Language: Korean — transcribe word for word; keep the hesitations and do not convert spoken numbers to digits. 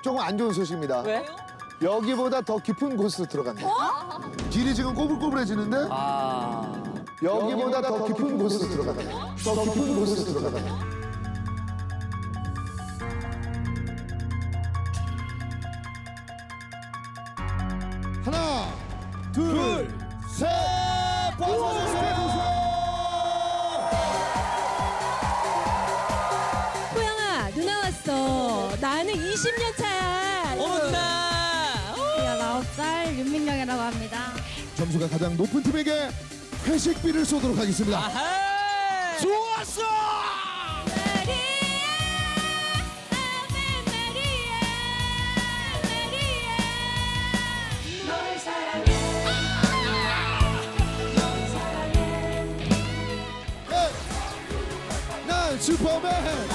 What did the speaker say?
조금 안 좋은 소식입니다. 왜? 여기보다 더 깊은 곳으로 들어간다. 어? 길이 지금 꼬불꼬불해지는데 아. 여기보다 더 깊은 곳으로 들어간다. 더 깊은 곳으로 들어간다. 하나, 둘, 둘, 셋! 벗어주세요! 호영아, 누나 왔어. 나는 이십 년 차야. 어머 누나. 열아홉 살 윤민경이라고 합니다. 점수가 가장 높은 팀에게 회식비를 쏘도록 하겠습니다. 아하. 좋았어! 난 슈퍼맨!